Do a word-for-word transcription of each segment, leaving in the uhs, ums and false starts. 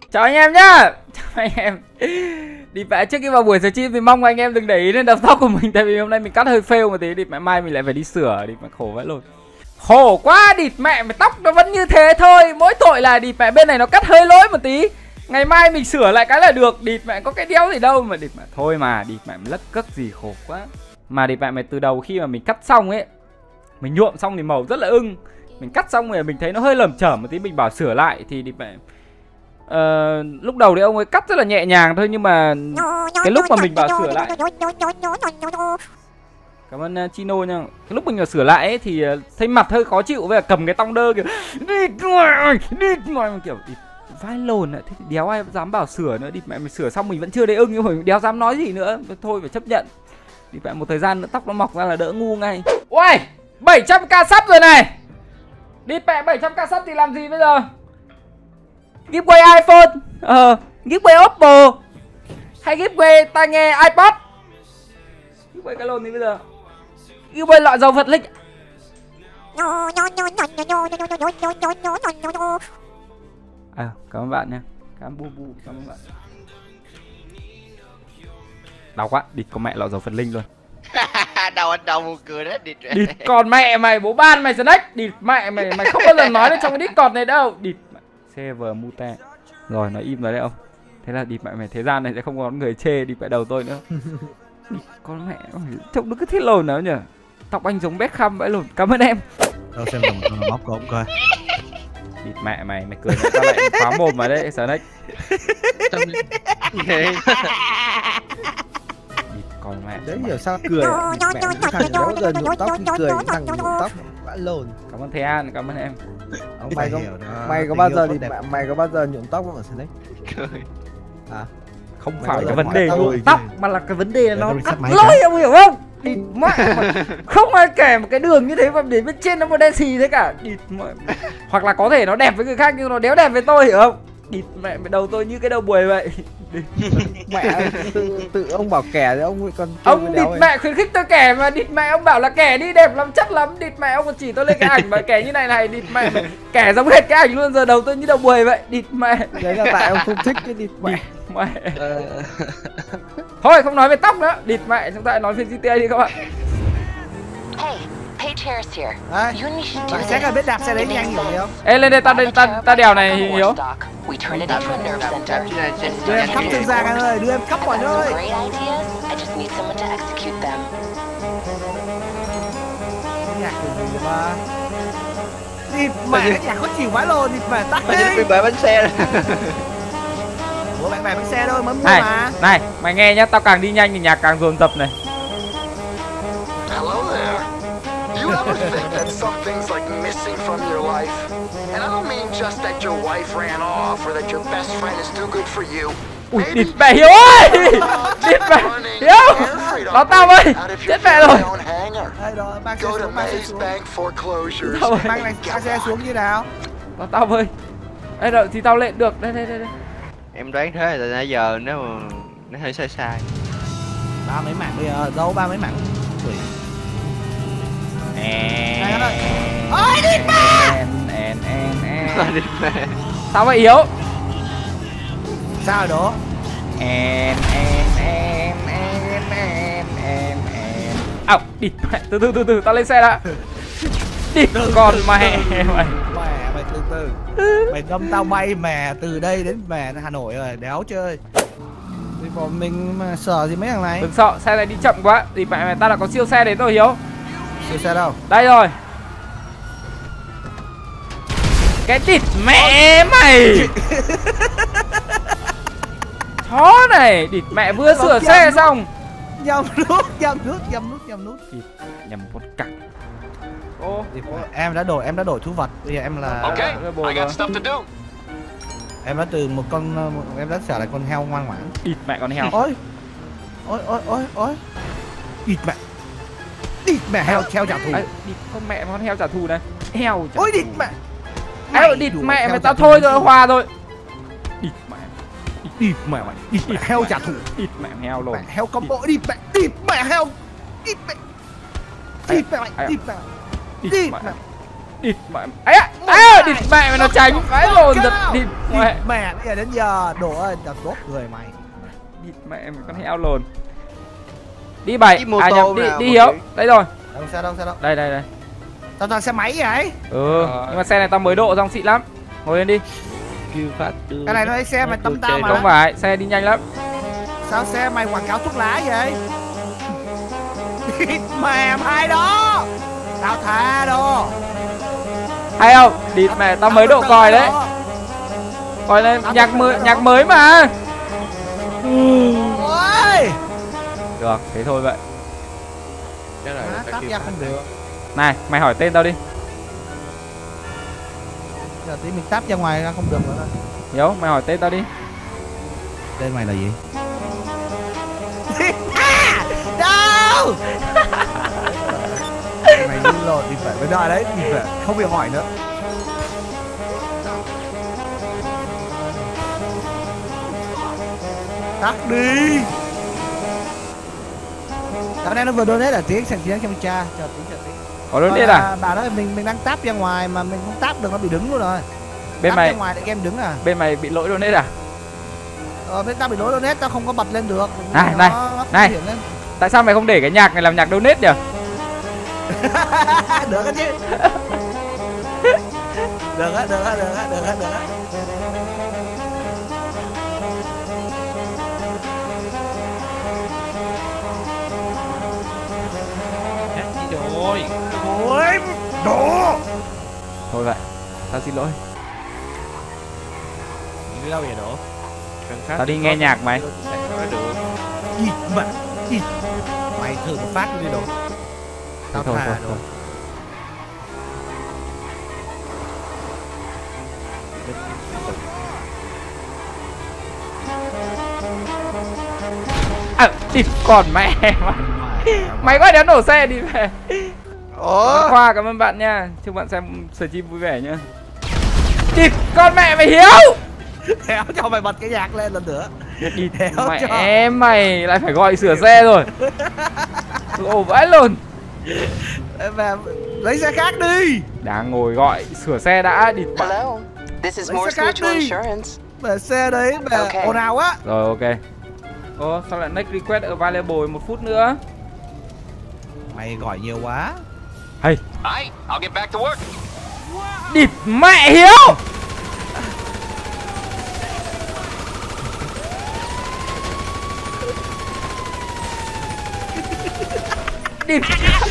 Chào anh em nhá. Chào anh em. Đi vẽ trước khi vào buổi stream thì mong anh em đừng để ý đến đầu tóc của mình, tại vì hôm nay mình cắt hơi fail một tí, đi mẹ mai mình lại phải đi sửa, đi mẹ khổ vãi lồn. Khổ quá, địt mẹ mày tóc nó vẫn như thế thôi, mỗi tội là địt mẹ bên này nó cắt hơi lỗi một tí. Ngày mai mình sửa lại cái là được, địt mẹ có cái đéo gì đâu mà địt mẹ thôi mà, địt mẹ lất cất gì khổ quá. Mà địt mẹ mày từ đầu khi mà mình cắt xong ấy, mình nhuộm xong thì màu rất là ưng. Mình cắt xong rồi mình thấy nó hơi lởm chởm một tí, mình bảo sửa lại thì địt mẹ Uh, lúc đầu thì ông ấy cắt rất là nhẹ nhàng thôi, nhưng mà cái lúc mà mình bảo sửa lại, cảm ơn uh, Chino nha, cái lúc mình vào sửa lại ấy, thì uh, thấy mặt hơi khó chịu với cầm cái tông đơ kiểu đi đi mọi kiểu vai lồn ạ, thế thì đéo ai dám bảo sửa nữa, đi mẹ mình sửa xong mình vẫn chưa thấy ưng nhưng mà mình đéo dám nói gì nữa, thôi phải chấp nhận. Đi mẹ một thời gian nữa tóc nó mọc ra là đỡ ngu ngay. Ôi bảy trăm k sub rồi này, đi mẹ bảy trăm k sub thì làm gì bây giờ? Giveaway iPhone, ờ, uh, giveaway Oppo, hay giveaway tai nghe iPod. Giveaway cái lồn gì bây giờ? Giveaway lọ dầu Phật lịch. À, cảm ơn bạn nha, cảm ơn bu bu, cảm ơn bạn. Đau quá, địt con mẹ lọ dầu Phật linh luôn. Đầu anh đầu buồn cười đấy, địt. Địt còn mẹ mày, bố ban mày snack, địt mẹ mày, mày không bao giờ nói được trong cái Discord này đâu, địt. Server mute. Rồi nó im rồi đấy ông. Thế là địt mẹ mày, thế gian này sẽ không có người chê địt mẹ đầu tôi nữa. Con mẹ trông nó cứ thiết lồn nào nhỉ. Tóc anh giống Beckham vậy lồn. Cảm ơn em. Đâu xem đồng móc của ông coi. Địt mẹ mày, mày cười tao lại phá mồm mà đấy, Snack. Con mẹ đấy giờ sao cười mẹ thằng đó giờ nhuộm tóc cười thằng nhuộm tóc vãi lồn. Cảm ơn thầy An, cảm ơn em. Ông mày có mày có bao giờ thì mày có bao giờ nhuộm tóc không ở Snack? Cười. À không phải cái vấn đề nhuộm tóc mà là cái vấn đề là nó cắt lỗi, ông hiểu không? Địt mẹ không ai kể một cái đường như thế mà để bên trên nó một đen xì thế cả. Địt mẹ. Hoặc là có thể nó đẹp với người khác nhưng nó đéo đẹp với tôi, hiểu không? Địt mẹ đầu tôi như cái đầu buồi vậy. Mẹ tự, tự ông bảo kẻ thì ông còn ông địt mẹ khuyến khích tôi kẻ mà, địt mẹ ông bảo là kẻ đi đẹp lắm chất lắm, địt mẹ ông còn chỉ tôi lên cái ảnh mà kẻ như này này, địt mẹ kẻ giống hết cái ảnh luôn, giờ đầu tôi như đầu buồi vậy, địt mẹ. Đấy là tại ông không thích cái địt mẹ. Mẹ. Thôi không nói về tóc nữa, địt mẹ, chúng ta lại nói về giê tê a đi các bạn. Đấy, bạn sẽ là biết đạp xe đấy nhanh hiểu không? Ê lên đây, ta ta ta đèo này Hiếu. Đưa em khắp thương gia anh ơi, đưa em khắp mọi nơi. Nhạc của gì mà địt mẹ, cái nhạc khó chịu vãi lồn, địt mẹ tắt đi. Bị bể bánh xe rồi. Ủa bạn bè bánh xe thôi mới mua này, mà. Này, mày nghe nhá, tao càng đi nhanh thì nhạc càng dồn dập này. Hello there. You ever think that something's like missing from your life? And I don't mean just that your wife ran off or that your best friend is too good for you. Ui, địt mẹ Hiếu ơi! Địt mẹ Hiếu! Đó tao ơi! Chết mẹ rồi! Đây đó, mang xe xuống, mang xe xuống. Tao ơi! Mang này xe xuống như nào? Đó tao ơi! Đây rồi thì tao lên được, đây đây đây đây. Em đoán thế là nãy giờ nếu mà nó hơi sai sai. Ba mấy mạng bây giờ, đâu ba mấy mạng. Ui. Ôi địt mẹ! Sao vậy Hiếu? Sao rồi đó? Em em em em em em em. Ảo, địt mẹ, từ từ từ từ, tao lên xe đã. Địt con mẹ mày. Mẹ mày từ từ. Mày đâm tao bay mè từ đây đến mè Hà Nội rồi, đéo chơi. Thì bọn mình mà sợ gì mấy thằng này. Đừng sợ, xe này đi chậm quá. Thì mẹ mày, ta đã có siêu xe đến rồi Hiếu. Siêu xe đâu? Đây rồi. Cái địt mẹ mày. Chó này, địt mẹ vừa sửa xe xong. Nhầm nút, nhầm nút, nhầm nút, nhầm nút. Nhầm con cẳng. Ô, em đã đổi, em đã đổi thú vật. Bây giờ em là Okay, I got stuff to do. Em đã từ một con, một, em đã trở lại con heo ngoan ngoãn. địt mẹ con heo. Ôi, ôi, ôi, ôi, ôi. địt mẹ. Địt mẹ heo, heo trả thù. Địt con mẹ con heo trả thù này. Heo trả thù. Ôi địt mẹ. Ê, địt mẹ mày, tao thôi rồi, hòa rồi. Địt mẹ. Địt mẹ mày, địt mẹ heo trả thù. Địt mẹ heo lồn. Heo combo, địt mẹ, địt mẹ heo. Địt mẹ. Địt mẹ mày, địt mẹ. Địt mẹ. Địt mẹ. Ấy à. ơi, địt mẹ mày nó tránh vãi lồn giật địt mẹ. Mẹ bây giờ đến giờ đổ ơi, đập đốt người mày. Địt mẹ mày con heo lồn. Đi bảy, mô à tô nhầm, đi nào đi mà Hiếu. đi. Đây rồi. Đâu xe đâu xe đâu. Đây đây đây. Tao toàn xe máy vậy. Ừ, Rồi. nhưng mà xe này tao mới độ xong xịn lắm. Ngồi lên đi. Kêu phát đưa. Cái này nó lấy xe mày tấm tao mà. Không phải, xe đi nhanh lắm. Sao xe mày quảng cáo thuốc lá vậy? Mẹ mày đó. Tao thà đó. Hay không? Địt mẹ tao mới độ còi đấy. Còi lên nhạc mới nhạc mới mà. Ôi. Được, thế thôi vậy. Cái này Má, phải tắp kêu ra phát không đưa. được. Này, mày hỏi tên tao đi. Giờ tí mình tắp ra ngoài ra không được nữa. Hiếu, mày hỏi tên tao đi. Tên mày là gì? Đâu? Mày đi lột đi phải với đợi đấy, đi phải không bị hỏi nữa. Tắt đi. Cái này nó vừa donate là tiếng thành tiếng trong cha, chờ tiếng chờ tiếng. Có đúng tên à? Bà nói mình mình đang tap ra ngoài mà mình không tap được nó bị đứng luôn rồi. Bên Tap mày ra ngoài để game đứng à? bên mày bị lỗi donate à? Ờ bên tao bị lỗi donate tao không có bật lên được. Này, Nó- này, nó này. hiện lên. Tại sao mày không để cái nhạc này làm nhạc donate nhỉ? Được á chứ. Được á, được á, được á, được á, được á. Chết đi rồi. Ôi, đồ. Thôi vậy, tao xin lỗi. Đi đâu vậy đồ? Cần phát Tao đi nghe nhạc mày. nói được. Gì mà? Gì? Mày thử một phát đi đồ. Tao Thôi, thà thôi, đồ. thôi. À, địt còn mẹ mày. Mày có đéo nổ xe đi về. Ủa? Khoa cảm ơn bạn nha. Chúc bạn xem stream vui vẻ nhá. Địt con mẹ mày Hiếu. Kéo cho mày bật cái nhạc lên lần nữa. Địt Đéo cho. mẹ mày lại phải gọi sửa xe rồi. Ồ vãi luôn. Ê, mà lấy xe khác đi. Đang ngồi gọi sửa xe đã. Địt bạn. Hello, this is Lấy Morse xe khác Mutual đi. Insurance. Mà xe đấy mà Ok. ồn ào á. Rồi ok. Ô sao lại next request available một phút nữa? Mày gọi nhiều quá. Hay. Alright, I'll get back to work. Địt mẹ Hiếu. Địt.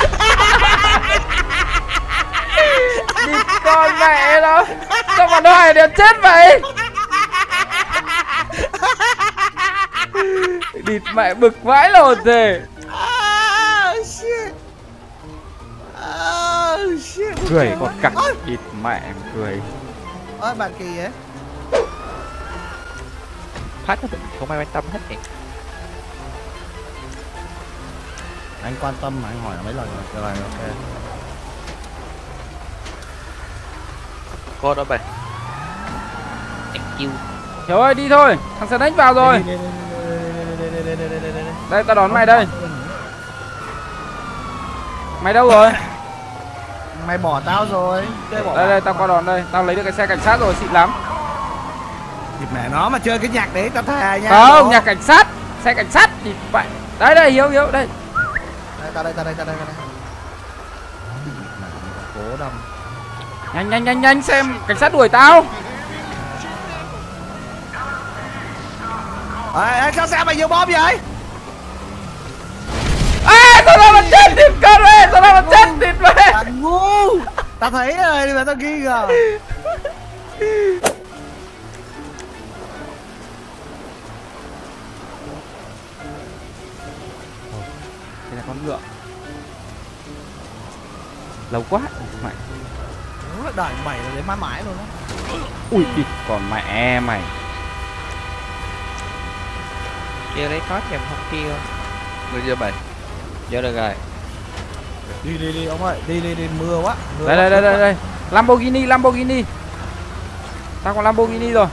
Địt con mẹ nó. Sao mà nó hai đứa chết vậy? Địt mẹ bực vãi lồn thế. Oh shit. Oh shit. Cười còn cặc. Địt mẹ cười. Ôi bạn kỳ vậy? Phát nó không ai quan tâm hết nhỉ. Anh quan tâm mà anh hỏi mấy lần rồi. Rồi ok. Cô đó mày. Em kêu. Hiếu ơi đi thôi. Thằng Snake vào rồi. Đây tao đón mày đây. Mày đâu rồi? Mày bỏ tao rồi. Chơi bỏ Đây bạn. đây tao qua đón đây. Tao lấy được cái xe cảnh sát rồi xịn lắm. Dịp mẹ nó mà chơi cái nhạc đấy tao thà nha. Không, Đồ. nhà cảnh sát. Xe cảnh sát thì vậy. Đây đây Hiếu Hiếu đây. Đây tao đây tao đây tao đây tao đây. Cố đâm. Nhanh nhanh nhanh nhanh xem cảnh sát đuổi tao. Ê, ê, sao xe mày nhiều bom vậy? À sao nó mà chết thịt con ơi. Sao nó mà chết thịt vậy? Thằng ngu. Tao thấy rồi nhưng mà tao nghi ngờ. Đây là con ngựa. Lâu quá mày. Nó đợi mày rồi đến mãi mãi luôn á. Ui thịt còn mẹ mày. Kia lấy thoát em không kia. Đưa cho mày. Vô được rồi. Đi đi đi ông ơi, đi đi đi mưa quá. Mưa Đây quá, đây đây mưa đây quá. đây. Lamborghini Lamborghini. Tao có Lamborghini rồi.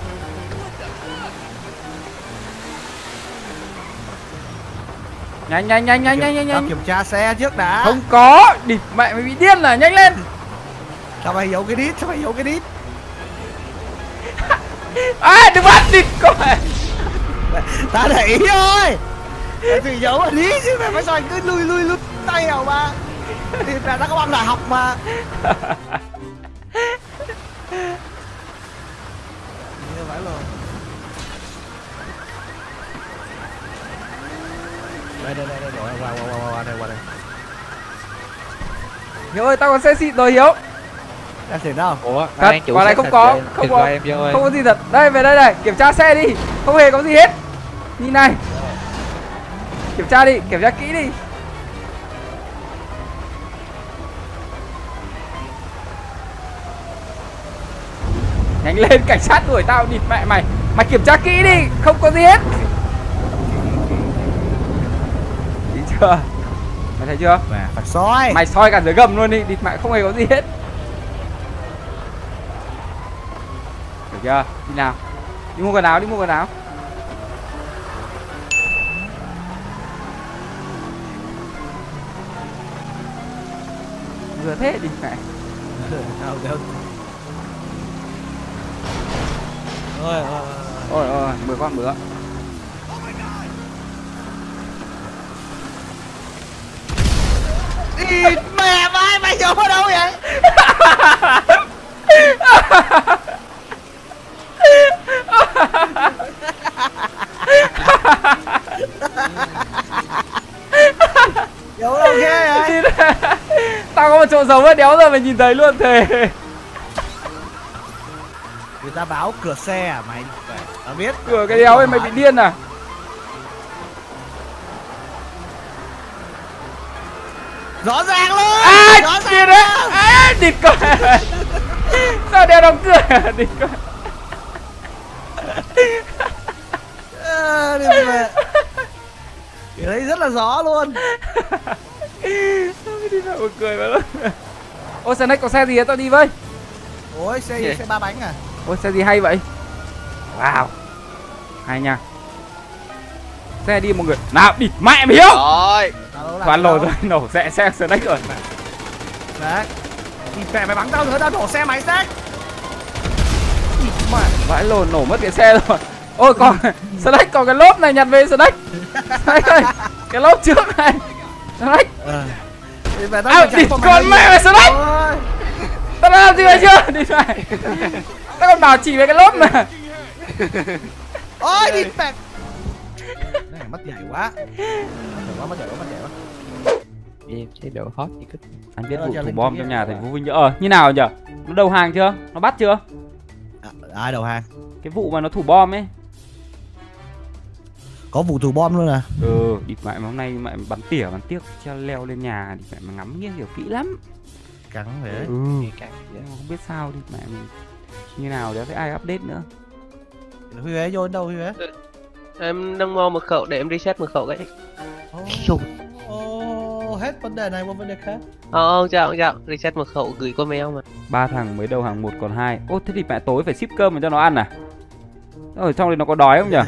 Nhanh nhanh nhanh nhanh nhanh nhanh Tao nhanh. kiểm tra xe trước đã. Không có. Địt mẹ mày bị điên à, nhanh lên. Sao mày giấu cái đít? Sao mày giấu cái đít? À, đừng bắt địt con. Ta để ý thôi. Thì giấu ở lý chứ mày phải rồi cứ lui lui lui tay nào mà. Thì là nó có bằng đại học mà. Như vậy luôn. Đây đây đây đây qua qua qua qua đây qua đây. Hiếu ơi, tao còn xe xịn rồi Hiếu. Em xịn đâu? Ủa, Thật, qua đây không có, không có, em vô ơi. không có gì thật. Đây về đây này, kiểm tra xe đi, không hề có gì hết. Nhìn này, kiểm tra đi, kiểm tra kỹ đi. Nhanh lên, cảnh sát đuổi tao địt mẹ mày. Mày kiểm tra kỹ đi, không có gì hết. Thấy chưa? Mày thấy chưa? Mẹ phải soi. Mày soi cả dưới gầm luôn đi, địt mẹ không hề có gì hết. Được chưa? Đi nào? Đi mua quần áo, đi mua quần áo. Vừa thế địt mẹ. Đâu đâu. Ôi ôi Ôi ôi, mười con bữa. đi mẹ mày mày vô ở đâu vậy? Vô đâu ghê vậy? Tao có một chỗ giấu vết đéo giờ mày nhìn thấy luôn thề. Người ta báo cửa xe à mày? Tao biết. Cửa cái đéo ấy mày bị điên à? Rõ ràng luôn. À, rõ kia ràng đấy. luôn. À, địt con. Sao đeo đóng cửa? Địt con. À, đi mẹ. Cái đấy rất là rõ luôn. Đi nào một cười mà luôn. Ô, Snake có xe gì ấy, tao đi với. Ôi xe gì? Xe ba bánh à? Ôi, xe gì hay vậy? Wow. Hay nha. Xe đi một người. Nào, địt mẹ mày Hiếu. Rồi. Khoan lồ rồi, nổ xe xe Snake rồi. Đấy. Đi mẹ mày bắn tao nữa, tao đổ xe mày Snake. Mẹ, vãi lồn nổ mất cái xe rồi. Ôi còn Snake còn cái lốp này nhặt về Snake. Snake ơi, cái lốp trước này. Snake. Ờ. Đi mẹ tao À, chạy địt qua con mẹ mày Snake. Tao đã làm gì vậy chưa? Đi mày. Tao còn bảo chỉ về cái lốp mà. Ôi đi mẹ. Này mất dạy quá. Mất dạy quá, mất dạy quá, mất dạy quá. Em chế độ hot thì cứ. Anh biết Ờ, vụ cho thủ lên bom kia trong nhà à? thành phố Vinh. Ờ, như nào nhỉ? Nó đầu hàng chưa? Nó bắt chưa? À, ai đầu hàng? Cái vụ mà nó thủ bom ấy. Có vụ thủ bom luôn à? Ừ, địt mẹ mà hôm nay mẹ bắn tỉa bắn tiếc cho leo lên nhà địt mẹ mà ngắm nghiêng kiểu kỹ lắm. Cắn vậy. Ừ. Nghe căng vậy. Không biết sao địt mẹ mình như nào đấy với ai update nữa. Huy Huế vô đến đâu Huy Huế? Em đang mua mật khẩu để em reset mật khẩu cái. Ồ, oh, hết vấn đề này qua vấn đề khác. Ờ, không chào, không chào. Reset mật khẩu gửi qua mail mà. Ba thằng mới đầu hàng một còn hai. Ô thế thì mẹ tối phải ship cơm mà cho nó ăn à? Ở trong đây nó có đói không nhỉ?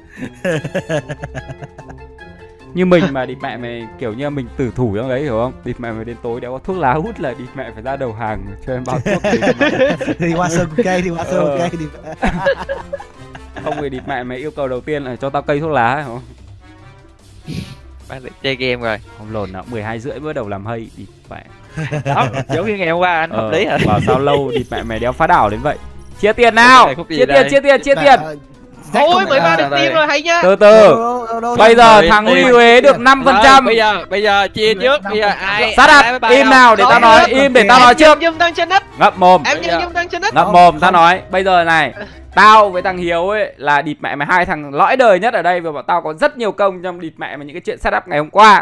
Như mình mà địt mẹ mày kiểu như mình tử thủ trong đấy hiểu không? Địt mẹ mày đến tối đéo có thuốc lá hút là địt mẹ phải ra đầu hàng cho em bao thuốc đấy. Đi qua sơn cây, đi qua sơn Ờ. cây đi. Không thì địt mẹ mày yêu cầu đầu tiên là cho tao cây thuốc lá hiểu không? Bác lại chơi game rồi. Không lồn nào mười hai rưỡi mới đầu làm hay địt mẹ. Đó, giống như ngày hôm qua anh hợp Ờ, lý hả? bảo sao lâu địt mẹ mày đéo phá đảo đến vậy. Chia tiền nào. Cái này khúc gì Chia tiền, đây? chia tiền, chia tiền. Ôi, mười ba được tim rồi, hay nha. Từ từ. Bây giờ thằng Huy Huế được năm phần trăm. Bây giờ, bây giờ chia trước. Bây giờ ai? Sát ai up, im nào để tao nói, im để tao nói trước. Em đang trên đất. Ngậm mồm. Em nhìn nhung đang trên đất. Ngậm mồm, tao nói. Bây giờ này, tao với thằng Hiếu ấy là địt mẹ mày hai thằng lõi đời nhất ở đây và bọn tao có rất nhiều công trong địt mẹ mày những cái chuyện setup ngày hôm qua.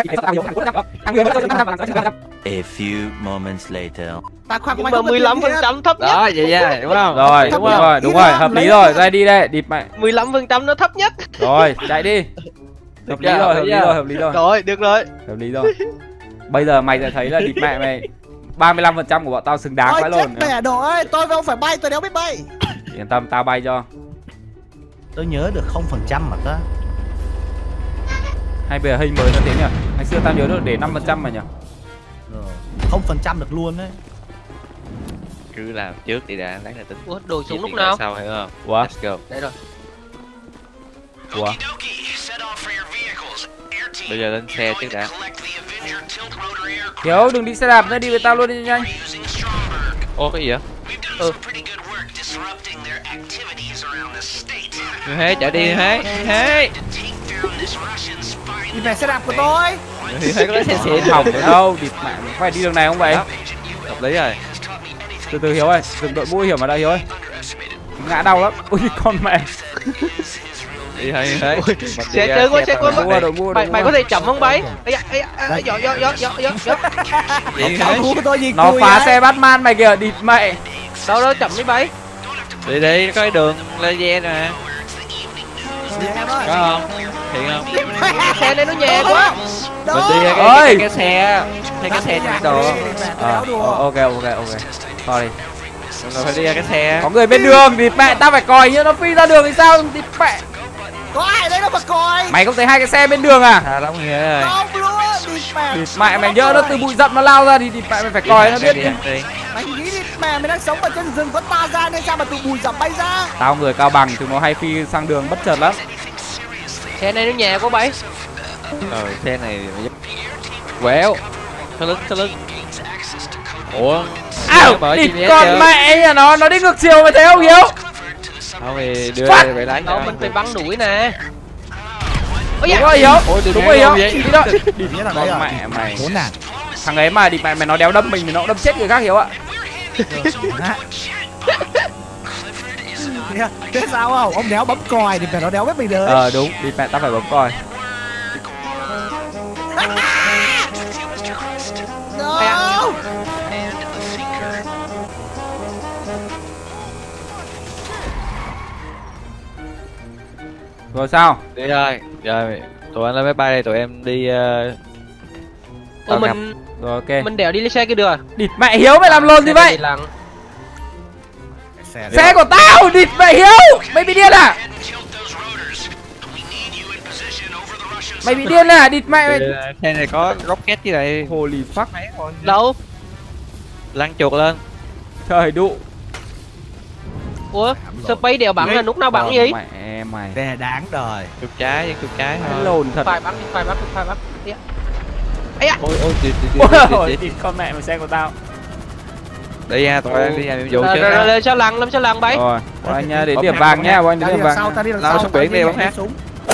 A few moments later. Nhưng mà mười lăm phần trăm thấp nhất. Đó, vậy nha, đúng không? Rồi, đúng rồi, đúng rồi, hợp lý rồi, ra đi đây, địt mẹ. mười lăm phần trăm nó thấp nhất. Rồi, chạy đi. Hợp lý rồi, hợp lý rồi, hợp lý rồi. Rồi, được rồi. Hợp lý rồi. Bây giờ mày sẽ thấy là địt mẹ mày ba mươi lăm phần trăm của bọn tao xứng đáng quá Ôi luôn. chết mẹ đồ ơi, tôi không phải bay, tôi đéo biết bay. Yên tâm, tao bay cho. Tôi nhớ được không phần trăm mà ta. Hay bây giờ hơi mới nó thế nhỉ? Ngày xưa tao nhớ được để năm phần trăm mà nhỉ? Không phần trăm được luôn đấy. Cứ làm trước đi đã, lát nữa tính. Ủa, đồ súng Di lúc chuyển nào? Sau hiểu không? Ủa? Let's go. Đây rồi. Ủa? Bây giờ lên xe trước đã. Hiếu đừng đi xe đạp nữa, đi với tao luôn đi nhanh. Ô cái gì vậy? Ừ. Người Hế chạy đi Hế. Hế. Đi về xe đạp của tôi. Người Hế có lấy xe Xịn xịn hỏng ở đâu, địt mẹ mình phải đi đường này không vậy? Hợp lý rồi. Từ từ Hiếu ơi, đừng đội mũ hiểm ở đây Hiếu ơi. Ngã đau lắm. Ui con mẹ. Đi thôi Hế. Xe trơn quá, xe quá. Mua đội mua. Mày mày có thể chậm không bay? Ây da, ây da, gió gió gió gió gió gió. Đi Tao Hế. của tôi gì Nó cười phá vậy? xe Batman mày kìa, địt mẹ. Đâu đâu chậm đi bay. Đi đi, có cái đường laser nè. Đi em ơi. Có không? Thiện không? Xe này nó nhẹ quá. Mình đi ra Ơi. cái, cái, cái xe. Thấy cái xe chạy đồ. Ờ, ok ok ok. Sorry. Mình phải đi ra cái xe. Có người bên đường thì mẹ tao phải còi như nó phi ra đường thì sao thì mẹ. Có ai đấy đâu mà coi. Mày không thấy hai cái xe bên đường à? Tha lắm Hế ơi. Không luôn. Đi mẹ. Thì mẹ mày nhớ nó từ bụi rậm nó lao ra thì, thì mẹ mày phải còi nó biết. Đi, đi, đi. Mày nghĩ đi mẹ, mày đang sống ở trên rừng có ta ra nên sao mà từ bụi rậm bay ra? Tao người cao bằng chúng nó hay phi sang đường bất chợt lắm. Xe này nó nhẹ quá bay. Ờ xe này quẹo. Sau lưng sau lưng. Ủa Ảo, địt con mẹ nhà nó, nó đi ngược chiều mày thấy không Hiếu? Không thì đưa Fuck. về lái. Đâu mình phải bắn đuổi nè. Ôi Đúng da. rồi Hiếu, Ôi, đúng rồi Hiếu, vậy? đi đó. Đi nhớ thằng đấy Con rồi. mẹ mày. Khốn nạn. Thằng ấy mà đi mẹ mày nó đéo đâm mình thì nó cũng đâm chết người khác Hiếu ạ. Thế sao không? Ông đéo bấm còi thì phải nó đéo biết mình được. Ờ đúng, đi mẹ tao phải bấm còi. No. Rồi sao? Đi thôi. Rồi tụi anh lên máy bay đây, tụi em đi uh... Ủa mình Rồi ok. mình đèo đi lên xe kia được. Địt mẹ Hiếu mày làm lồn gì vậy? Lặng. Xe Xe của tao, địt mẹ Hiếu. Mày bị điên à? Mày bị điên à? Địt mẹ mày. Xe này có rocket với lại Holy fuck. Đâu? lăn chuột lên. Trời đụ. Ủa, Space đèo bắn là lúc nào bắn gì? Mẹ mày. Đè đáng đời. Chuột trái với chuột trái thôi. Lồn thật. Phải bắn, phải bắn, phải bắn. Ây da. Ôi ôi đi đi Ôi, đi đi. địt con mẹ mà xe của tao. Đi nha, tụi em đi làm nhiệm vụ Rồi trước. rồi rồi sao lăn, làm sao lăn bay? Rồi, bọn anh nha, đến Bấm điểm hát, vàng bấm nha, hát. bọn anh đến Ta đi điểm đằng vàng. sau, ta đi đằng Lao sau. xuống biển ta đi, đi bấm hát. súng.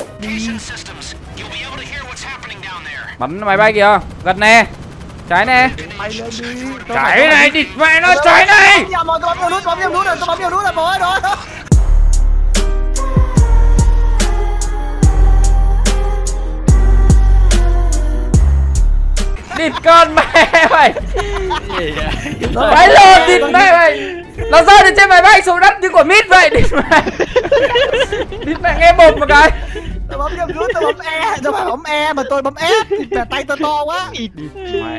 Bắn máy bay kìa, gần nè. Trái nè. Bay lên đi. Tôi Trái phải- này, địt mẹ nó trái này. Bấm nhầm rồi, tôi bấm nhiều nút, bấm nhiều nút rồi, tôi bấm nhiều nút rồi, bố ơi, rồi. Địt con mẹ mày. Gì vậy? Máy lồn địt mẹ mày. Nó rơi từ trên máy bay xuống đất như quả mít vậy, địt mẹ. Địt mẹ nghe bột một cái. Tôi bấm nhiều nút, tôi bấm E, tôi bảo bấm E mà tôi bấm F, thì tay tôi to quá. Mẹ.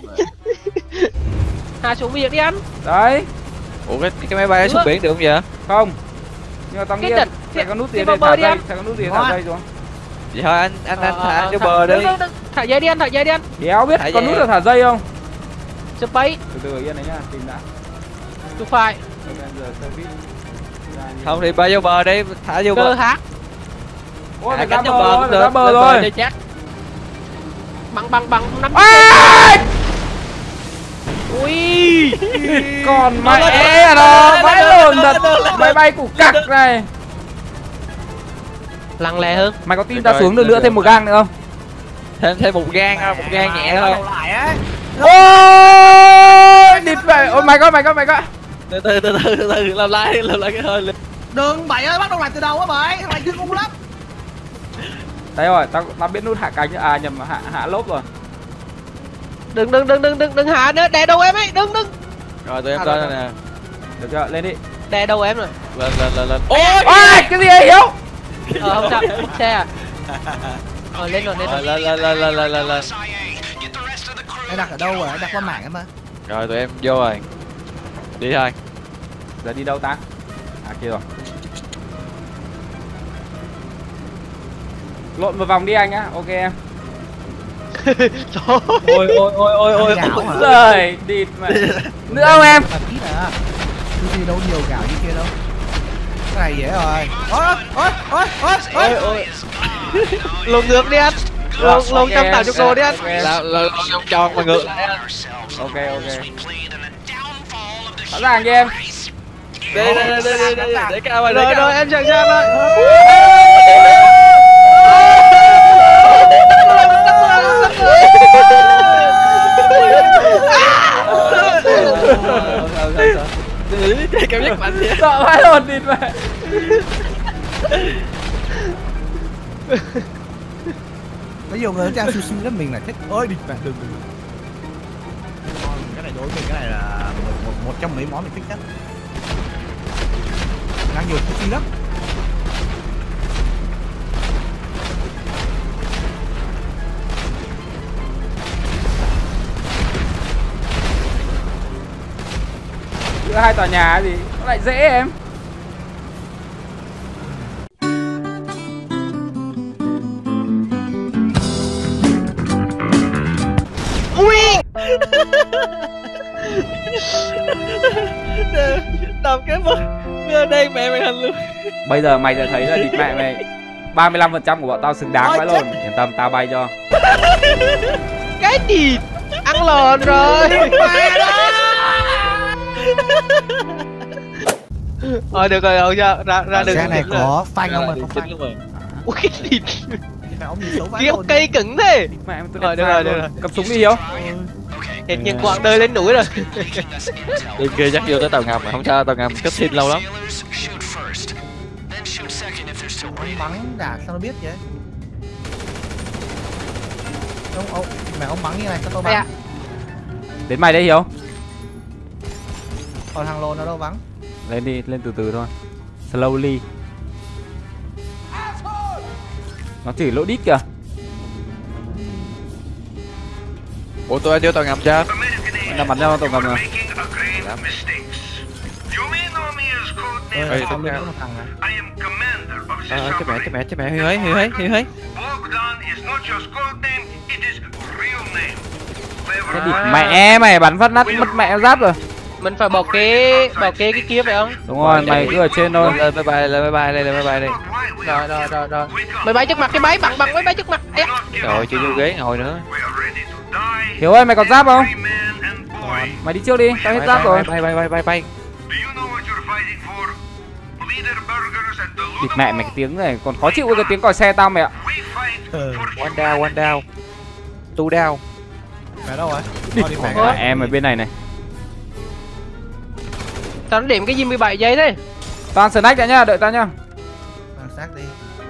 Hạ xuống việc đi anh. Đấy, Ủa cái cái máy bay nó xuống biển được không vậy? không. Nhưng mà tao nghĩ Cái là địch- phải có nút cái tiền để bờ thả đi dây, anh. phải có nút tiền Ngon. thả dây xuống. Vậy thôi anh anh anh Ờ, thả ờ, cho thả- bờ đi. đừng, đừng, đừng. Thả dây đi anh, thả dây đi anh. Đéo biết Thả có dây. nút là thả dây không? Space, Từ từ yên đấy nhá, tìm đã. chuột phải, Giờ service. Không thì bay vô bờ đi, thả vô cơ bờ. hát, Ôi, Thả phải ra cánh bờ vô bờ rồi, cũng phải ra được. bờ Lên rồi. cho chắc. bắn bắn bắn nắm. Ôi! Ui. Còn mẹ nó vãi lồn thật. Máy bay củ cặc này. Lặng lẽ hơn. Mày có tin Được ta rồi, xuống được được nữa rồi. thêm một gang nữa không? Thêm thêm một gang thôi, một gang nhẹ thôi. Đầu lại á. Ôi! Địt mẹ. Oh my god, my god, my god. Từ từ từ từ từ từ làm lại làm lại cái hơi lên. Đừng, bảy ơi, bắt đầu lại từ đầu á bảy, lại chưa ngu lắm. Đấy rồi, tao tao biết nút hạ cánh à nhầm hạ hạ lốp rồi. Đừng đừng đừng đừng đừng đừng hạ nữa, đè đầu em ấy, đừng đừng. Rồi tụi em À, lên rồi, rồi nè. Được chưa? Lên đi. Đè đầu em rồi. Lên lên lên lên. Ôi, cái gì vậy Hiếu? Ờ không sao, không xe à. Ờ lên rồi, lên Rồi rồi. lên lên lên lên lên lên. Anh đặt ở đâu rồi? Anh đặt qua mảng em mà. Rồi tụi em vô rồi. Đi thôi. Giờ đi đâu ta? À kia rồi. Lộn một vòng đi anh á, ok em. Ôi ôi ôi ôi ôi. Rồi, địt mẹ. Nữa không em? Mà ít à. Cái gì đâu nhiều gạo như kia đâu. Cái này dễ rồi. Ôi ôi ôi ôi ôi ôi. Lộn ngược đi anh. Lộn lộn trăm tạo cho cô đi anh. Là là vòng tròn mà ngược. Ok ok. Sẵn sàng đi em. Đây đây đây đây đây để cao rồi. Rồi rồi em sẵn sàng rồi. Cảm giác mạnh vậy. Sợ vãi hồn địt mẹ. Có nhiều người trang sushi lắm, mình là thích. Ôi địt mẹ, đừng đừng. Cái này đối với mình cái này là một, một, một trong mấy món mình thích nhất. Đang nhiều sushi lắm. Giữa hai tòa nhà gì nó lại dễ em. Ui. Tầm cái một đưa đây mẹ mày hình luôn. Bây giờ mày sẽ thấy là địt mẹ mày ba mươi lăm phần trăm của bọn tao xứng đáng vãi luôn. Yên tâm, tao bay cho. Cái gì? Ăn lòn rồi. Thôi được rồi, rồi ra ra ra được. Xe này có phanh không mà có phanh. Ui cái gì? Mẹ ông nhìn xấu vãi Kéo luôn. cây cứng thế. Mẹ tôi Rồi được rồi, được rồi. cầm súng đi Hiếu. Hệt như quạng đời lên núi rồi. Bên kia chắc vô tới tàu ngầm mà không sao, tàu ngầm cấp xin lâu lắm. Ông bắn đã sao nó biết vậy? Ông ông mẹ ông bắn như này sao tôi bắn? Đến mày đấy Hiếu. Còn thằng lồn nó đâu bắn? Lên đi, lên từ từ thôi. Slowly. Nó chỉ lỗ đít kìa. Ủa tôi vô tàu ngầm chưa? Nó bắn ra tàu ngầm rồi. Ơi, không lên có một thằng này. Ờ cái mẹ cái mẹ cái mẹ Huy ấy Huy ấy Huy ấy. Cái địt mẹ mày bắn phát nát mất mẹ giáp rồi. Mình phải bỏ kế bỏ kế cái kia phải không? Đúng rồi, mày cứ ở trên thôi. Lên bye bye, lên bye bye, lên bye bye đi. Rồi rồi rồi rồi. Máy bay trước mặt, cái máy bằng bằng máy bay trước mặt. Ê. Rồi chưa vô ghế ngồi nữa. Hiếu ơi, mày còn giáp không? Mày đi trước đi, tao hết giáp rồi. Bay bay bay bay bay. Địt mẹ mày cái tiếng này còn khó chịu hơn cái tiếng còi xe tao mẹ ạ. One down, one down. Two down. Mẹ đâu rồi? Địt mẹ em ở bên này này. Sao nó điểm cái gì mười bảy giây thế? Toàn snack đã nhá, đợi tao nhá. Thằng xác đi.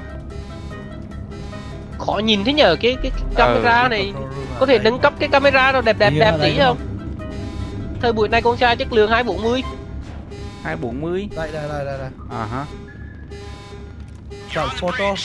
Khó nhìn thế nhờ cái cái, cái camera này. Có thể nâng cấp cái camera nào đẹp đẹp đẹp tí không? Thời buổi này con trai chất lượng hai bốn mươi. hai bốn mươi. Đây đây đây đây đây. À hả. Chọn photo.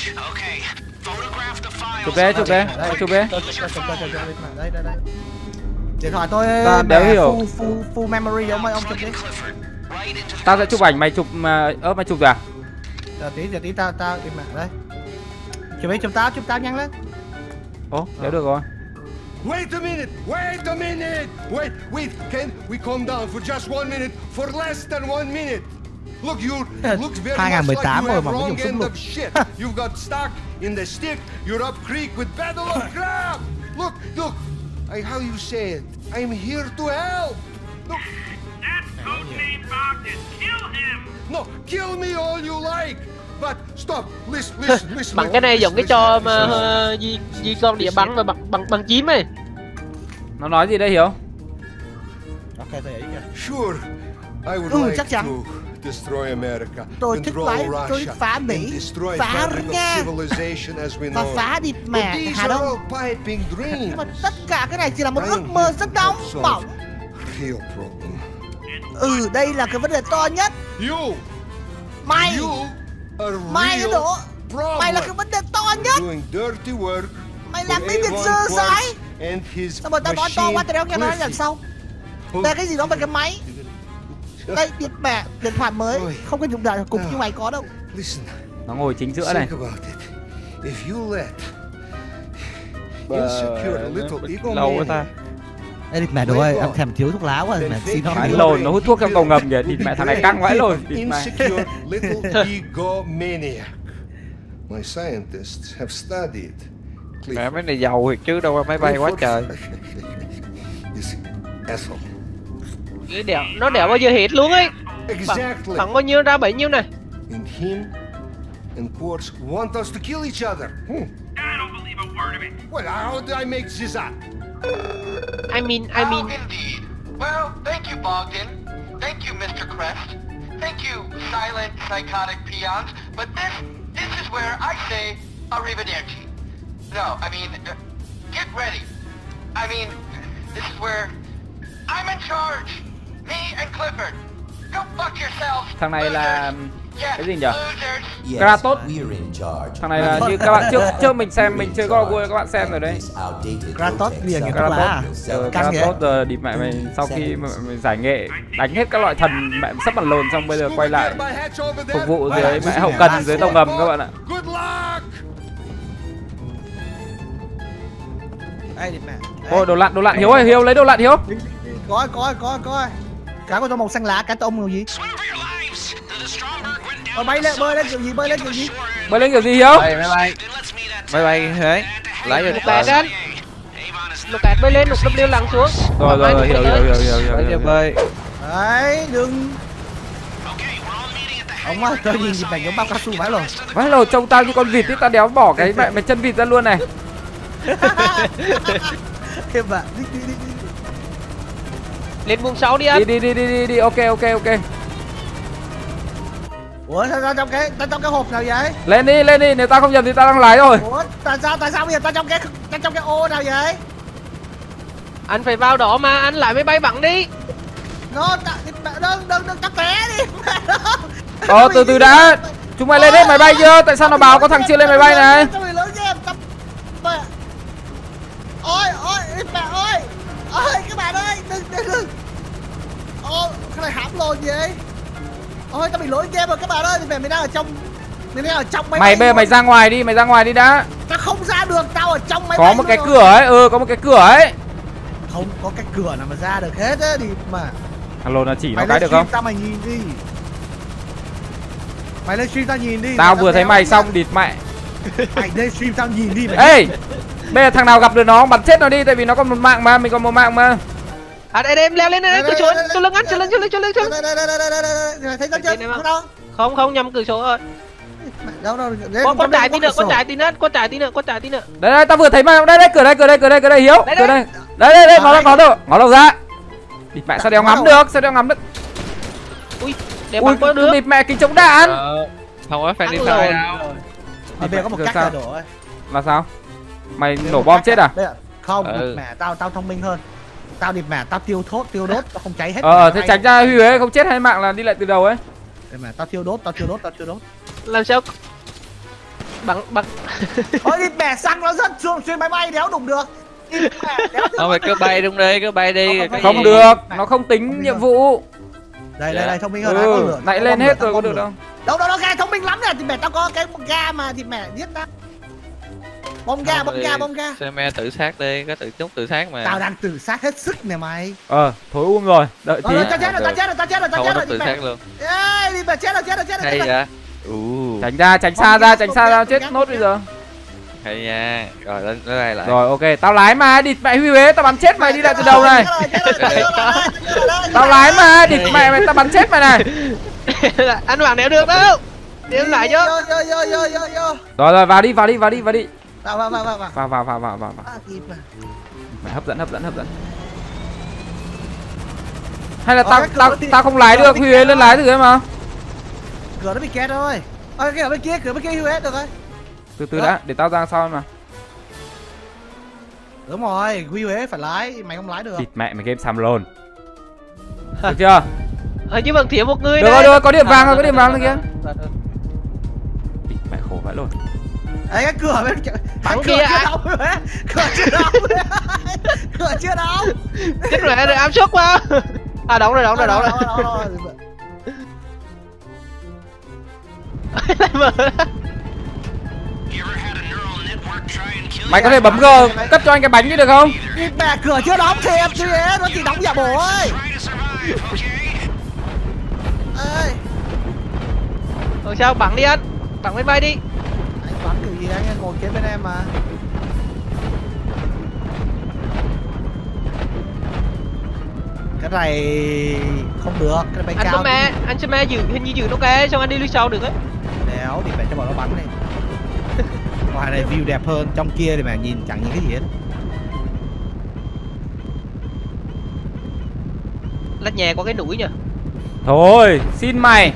Chụp bé, chụp bé, chụp bé. Đây đây đây. Điện thoại tôi Ta đéo hiểu. Full, full, full memory ông ơi, ông chụp đi. Tao sẽ chụp ảnh, mày chụp mà ơ mày chụp rồi à? Giờ tí giờ tí tao tao đi mà đây. Chụp đi, chụp tao, chụp tao nhanh lên. Ồ, đéo được rồi. Wait a minute! Wait a minute! Wait, wait, can we calm down for just one minute? For less than one minute! Look, you look very much like you have wrong end of shit. You've got stuck in the stick, you're up creek with battle of crab! Look, look! I, how you say it? I'm here to help! Look! That code name Bob is kill him! No, kill me all you like! But stop! Listen, listen, listen! Bằng cái này giống cái trò mà uh, di di con địa bắn mà bằng bằng bằng chím ấy. Nó nói gì đây Hiếu? Ok, tôi thấy kìa. Sure, I would Ừ, like chắc chắn. to destroy America, Tôi thích control phá, tôi thích Russia, phá and Mỹ, destroy phá fabric of Nga civilization as we và know it. phá đi But mẹ these Hà are Đông. all piping dreams. Nhưng mà tất cả cái này chỉ là một I ước am mơ here rất to nóng solve bỏng. real problem. Ừ, đây là cái vấn đề to nhất. You, Mày, you are mày cái real đồ, mày là cái problem. vấn đề to nhất. Doing dirty work Mày for làm mấy việc Avon sơ sái. Quartz and his Sao mà tao nói to quá, tao đéo nghe nói lần sau. Đây cái gì đó về cái máy. Đây điện mẹ, điện thoại mới, không có dùng đại cục như mày có đâu. Listen, Nó ngồi chính giữa này. think about it. If you let insecure, a little lâu quá ta. egomaniac. Ê địt mẹ đồ ơi, anh thèm thiếu thuốc lá quá, mẹ xin nó Vãi lồn, nó hút thuốc trong cầu ngầm kìa, địt mẹ thằng này căng vãi lồn, địt mẹ. Insecure little egomaniac. My scientists have studied. Mẹ mấy này giàu thiệt chứ đâu qua máy bay quá trời. This asshole. Cái đẻo, nó đẻo bao giờ hết luôn ấy. Exactly. Bằng bao nhiêu ra bấy nhiêu này. And him and Quartz want us to kill each other. Hmm. I don't believe a word of it. Well, how did I make this up? I mean, I mean. Oh, indeed. Well, thank you, Bogdan. Thank you, Mister Crest. Thank you, silent, psychotic peons. But this, this is where I say arrivederci. No, I mean, uh, get ready. I mean, this is where I'm in charge. Me and Clifford. Go fuck yourselves. Thằng này là cái gì nhỉ? Losers. Kratos. Thằng này là như các bạn trước trước mình xem mình chơi God of War các bạn xem rồi đấy. Kratos liền cái thuốc lá à? Ờ, Căng vậy? Kratos giờ đi mẹ mình sau khi mà mình giải nghệ đánh hết các loại thần mẹ sắp bằng lồn xong bây giờ quay lại phục vụ dưới mẹ hậu cần dưới tàu ngầm các bạn ạ. Good luck. Ê địt mẹ. Ôi đồ lặn đồ lặn Hiếu ơi, Hiếu lấy đồ lặn Hiếu. Coi coi coi coi. Cá có cho màu xanh lá, cá tôm màu gì? Ờ, bay lên, bơi lên kiểu gì, bơi lên kiểu gì? Bơi lên kiểu gì Hiếu? Máy bay. Máy bay thế. Lấy vô Lục bẹt anh. Lục bẹt bơi lên, lục W lặn xuống. Rồi rồi rồi, hiểu hiểu hiểu hiểu hiểu. Lấy vô bơi. Đấy, đừng. Ông ơi, tôi nhìn gì mày giống bao cao su vãi rồi. Vãi lồn trông tao như con vịt ấy, tao đéo bỏ cái mẹ mày chân vịt ra luôn này. Em bạn, đi đi đi đi. Lên vùng sáu đi anh. Đi đi đi đi đi đi, ok ok ok. Ủa sao tao trong cái tao trong cái hộp nào vậy? Lên đi lên đi, nếu tao không nhầm thì tao đang lái rồi. Ủa tại sao tại sao bây giờ tao trong cái tao trong cái ô nào vậy? Anh phải vào đó mà, anh lại máy bay bắn đi. Nó đừng đừng đừng cắt té đi. Ờ từ từ đã. Chúng mày lên hết máy bay chưa? Tại sao nó báo có thằng chưa lên máy bay này? Ôi ôi mẹ ơi. Ôi các bạn ơi, đừng đừng đừng. Ô cái này hãm lồn vậy? Ôi tao bị lỗi game rồi các bạn ơi, mẹ mày đang ở trong mày đang ở trong máy Mày bay. bây giờ mày ra ngoài đi, mày ra ngoài đi đã. Tao không ra được, tao ở trong máy Có bay. một cái rồi. cửa ấy, ừ có một cái cửa ấy. Không có cái cửa nào mà ra được hết á, đi mà. Alo nó chỉ nó Mày cái được không? tao mày nhìn đi. Mày lên stream tao nhìn đi. Tao vừa thấy mày xong địt mẹ. Mày lên stream tao nhìn đi mày. Ê, bây giờ thằng nào gặp được nó bắn chết nó đi, tại vì nó còn một mạng mà, mình còn một mạng mà. À em em leo lên đây, cửa sổ cho lưng anh, cho lưng cho lưng cho lưng cho lưng. Thấy nó chưa? Không đâu. Không không nhầm cửa sổ rồi. Đâu đâu. Có có trải tí nữa, có trải tí nữa, có trải tí nữa, có trải tí nữa. Đây đây, tao vừa thấy mà, đây đây, cửa đây, cửa đây, cửa đây, cửa đây Hiếu, Đây, cửa đây. đây. Đây đây đây, ngó đâu, ngó đâu, ngó đâu ra. Địt mẹ sao đéo ngắm được, sao đéo ngắm được. Ui, để Ui, bắn qua được. địt mẹ kính chống đạn. Ờ, không có fan đi Ui, đâu. Ở bên có một cách là đổ ấy. Là sao? Mày nổ bom chết à? Không, Ừ. mẹ tao tao thông minh hơn. Tao điệp mẹ tao tiêu thốt tiêu đốt, tao không cháy hết. Ờ thế tránh ra Huy ấy, không chết hai mạng là đi lại từ đầu ấy. Để mẹ tao tiêu đốt, tao tiêu đốt, tao tiêu đốt. Làm sao? Bắn bắn. Thôi điệp mẹ xăng nó rất xuống xuyên máy bay đéo đụng được. Không phải cứ bay đúng đi, cứ bay đi. Không, cái Không gì? được, nó không tính nhiệm vụ. Đây đây đây thông minh hơn. Ừ, nãy lên hết rồi có được đâu. Đâu đâu đâu ga thông minh lắm nè, thì mẹ tao có cái ga mà thì mẹ giết tao. Bom ga, Không bom thì ga, bom ga. Xe me tự sát đi, có tự chút tự sát mà. Tao đang tự sát hết sức nè mày. Ờ, thối um rồi, đợi tí. Ờ, tao chết rồi, tao chết rồi, tao chết rồi, tao Không chết có rồi. tự đi mẹ. sát luôn. Ê, đi mẹ chết rồi, chết rồi, chết rồi. Hay chết rồi. vậy? Uh, Tránh ra, tránh xa ra, tránh xa ra, chết nốt bây giờ. hay nha. Rồi lên lên đây lại. Rồi ok, tao lái mà, địt mẹ Huy Huế, tao bắn chết mày đi lại từ đầu này. Tao lái mà, địt mẹ mày, tao bắn chết mày này. Anh bạn đéo được đâu. Đéo lại chứ. Vô vô vô vô vô vô. Rồi rồi, vào đi, vào đi, vào đi, vào đi. Vào vào vào vào vào. Vào vào vào vào vào. vào. À, kịp mà. Mày hấp dẫn, hấp dẫn, hấp dẫn. Hay là tao tao tao không lái được, Huy Huế lên lái thử em mà. Cửa nó bị kẹt rồi. Ơ cái ở bên kia, cửa bên kia hưu hết được rồi. Từ từ đã, để tao ra sau mà. Đúng rồi, Huy Huế phải lái, mày không lái được. Địt mẹ mày game xàm lồn. Được chưa? Ờ chứ vẫn thiếu một người Được đấy. rồi, được rồi, có điểm vàng rồi, có điểm vàng rồi kìa. Địt mẹ khổ vãi luôn. Đấy cái cửa bên kia. Bắn Cửa kia chưa à? đóng. Cửa chưa đóng. Cửa chưa đóng. Chết rồi, rồi ám xuất qua. À đóng rồi, đóng rồi, đóng rồi. You ever had a neural network Mày có thể bấm G cấp cho anh cái bánh chứ được không? Đi mẹ, cửa chưa đóng thì em chứ ấy, nó chỉ đóng giả bộ ơi. Ê. Rồi sao bắn đi anh, bắn máy bay đi. Anh bắn kiểu gì anh ngồi kế bên em mà. Cái này không được, cái này bay Anh cao. có me, anh sẽ me giữ, hình như giữ nó kê, xong anh đi lui sau được ấy. Đéo thì phải cho bọn nó bắn đi. Ngoài này view đẹp hơn, trong kia thì mà nhìn chẳng nhìn cái gì hết. Lách nhà qua cái núi nhỉ. Thôi, xin mày.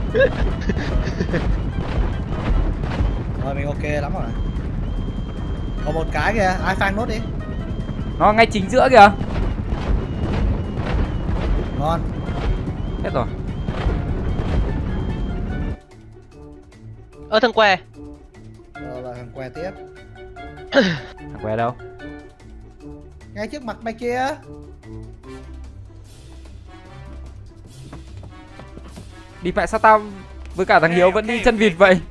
Rồi mình ok lắm rồi. Còn một cái kìa, ai phang nốt đi. Nó ngay chính giữa kìa. Ngon. Hết rồi. Ở thằng què. Rồi là thằng què tiếp. Thằng què đâu? Ngay trước mặt mày kia. Đi mẹ sao tao với cả thằng Hiếu vẫn đi chân vịt vậy?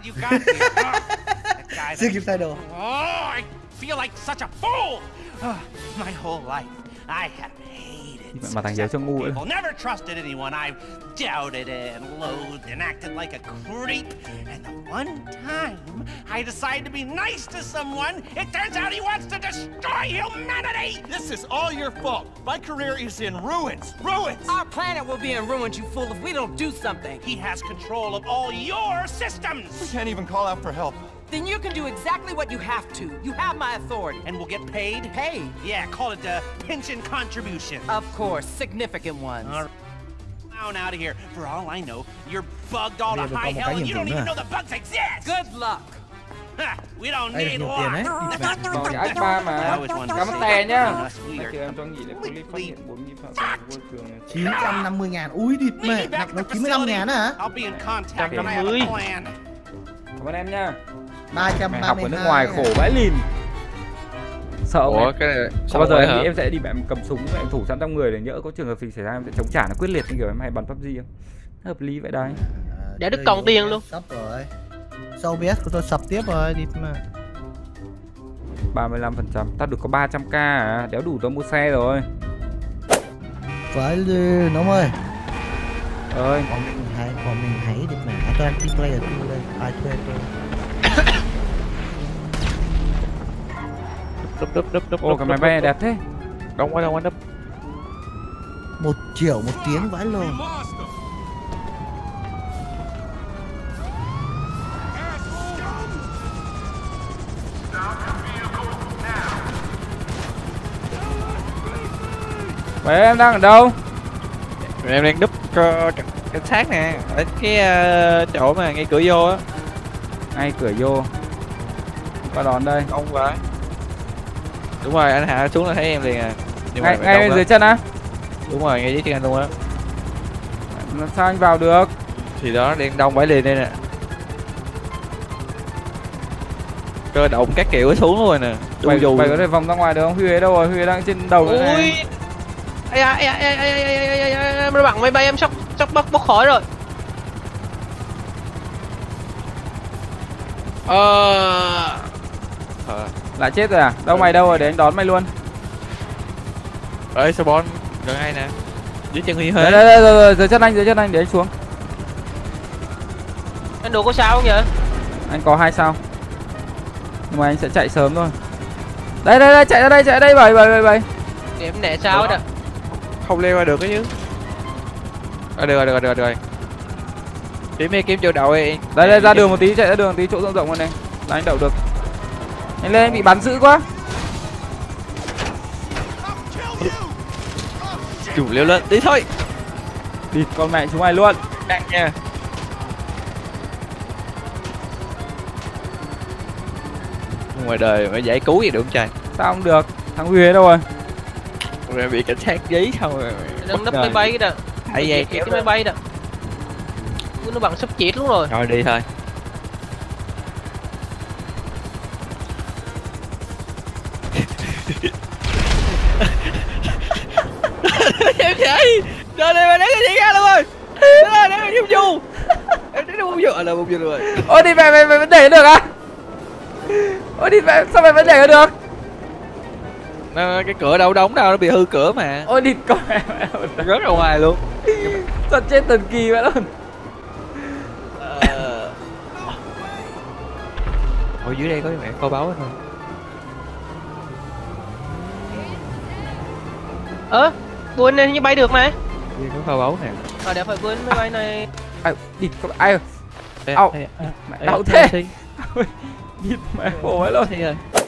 Chưa kịp thay đồ. Oh, I feel like such a fool. My whole life, I have hated mà thằng Hiếu cho ngu ấy. Never trusted anyone. I doubted and loathed and acted like a creep. And the one time I decided to be nice to someone, it turns out he wants to destroy humanity. This is all your fault. My career is in ruins. Ruins. Our planet will be in ruins, you fool, if we don't do something. He has control of all your systems. We can't even call out for help. Then you can do exactly what you have to. You have my authority. And we'll get paid? Paid? Yeah, call it a pension contribution. Of course, significant ones. All right. On out of here. For all I know, you're bugged all to high hell and you don't even know the bugs exist. Good luck. Ha, we don't Đây need là nhiều tiền đấy. luck. Còn cái ách ba mà. Cắm tè nhá. Thì em cho nghỉ để clip phát hiện bốn nghi phạm môi trường. chín trăm năm mươi ngàn. Ui địt mẹ, nặng nó chín mươi lăm ngàn hả? I'll be in contact when I have a plan. Cảm ơn em nha. ba trăm Mẹ ba học mươi ở nước hai ngoài khổ vãi lìn. Sợ không? Ủa Ủa, cái này sao bao giờ em nghĩ em sẽ đi mẹ em cầm súng em thủ sẵn trong người để nhỡ có trường hợp gì xảy ra em sẽ chống trả nó quyết liệt như kiểu em hay bắn pê u bê giê không? Hợp lý vậy đấy. Để đứt còn tiền luôn. Sắp rồi. Sâu biết của tôi sập tiếp rồi đi mà. ba mươi lăm phần trăm. Tao được có ba trăm k à, đéo đủ tao mua xe rồi. Phải đi, nó ơi. Ơi, Bọn mình hãy, bọn mình hãy đi mà. Ai cho anh team player tôi đây. Ai thuê tôi. đúp đúp đúp đúp. Ô cái máy bay này đẹp thế. Đông quá đông quá đúp. Một triệu một tiếng vãi lồn. Vậy em đang ở đâu? Em đang đúp uh, cảnh sát nè, ở cái uh, chỗ mà ngay cửa vô á. Ngay cửa vô. Qua đón đây. Đông quá. Đúng rồi, anh hạ xuống là thấy em liền à. Nhưng ngay ngay bên dưới chân á? Đúng rồi, ngay dưới chân anh luôn á. Sao anh vào được? Thì đó, đang đông bãi liền đây nè. Cơ động các kiểu xuống luôn rồi nè. Mày, mày có thể vòng ra ngoài được không? Huy ấy đâu rồi? Huy đang trên đầu nữa này. Ui. Ây da, ây da, ây da, ây da, ây da, nó bắn máy bay em sốc sốc bốc bốc khói rồi. Ờ. Ờ. Lại chết rồi à? Đâu mày đâu rồi? Để anh đón mày luôn. Ơi, spawn gần ngay nè. Dưới chân Huy hơi. Đây đây đây rồi, dưới chân anh, dưới chân anh để anh xuống. Anh đồ có sao không vậy? Anh có hai sao. Nhưng mà anh sẽ chạy sớm thôi. Đây đây đây, chạy ra đây, chạy ra đây bảy bảy bảy bảy. Để em nẻ sao đó. Không leo qua được cái chứ. À, được rồi, được rồi, được rồi, được rồi. Kiếm đi, kiếm chỗ đậu đi. Đây đây, ra đường một tí, chạy ra đường một tí, chỗ rộng rộng hơn này. Là anh đậu được. Anh lên, anh bị bắn dữ quá. Chủ leo lên, đi thôi. Đi, con mẹ chúng mày luôn. Đặng nha. Ngoài đời phải giải cứu gì được không trai? Sao không được? Thằng Huy ấy đâu rồi? Rồi bị cảnh sát giấy xong rồi. Đang nấp máy bay kìa. Hãy dây kéo cái máy bay đó. Nó bắn sắp chết luôn rồi. Rồi đi thôi. Em chạy. Rồi đây mà đánh cái gì ra luôn rồi. Rồi đánh cái du. Em đánh nó bung vô, à là bung vô rồi. Ôi đi về về về vấn đề được à? Ôi đi mẹ, sao mày vẫn nhảy ra được? Nó, cái cửa đâu đóng đâu, nó bị hư cửa mà. Ôi địt con mẹ mẹ. Rớt ra ngoài luôn. Thật chết thần kỳ vậy luôn. Ờ... Ở dưới đây có mẹ kho báu thôi. Ơ, buôn này như bay được mà. Dưới có kho báu nè. Ờ, để phải buôn máy bay này. Ai, địt con ai ơi. Đây, Au, đây, mẹ đây, đau đây, thế. đây. Địt mẹ khổ vậy luôn. Đây rồi.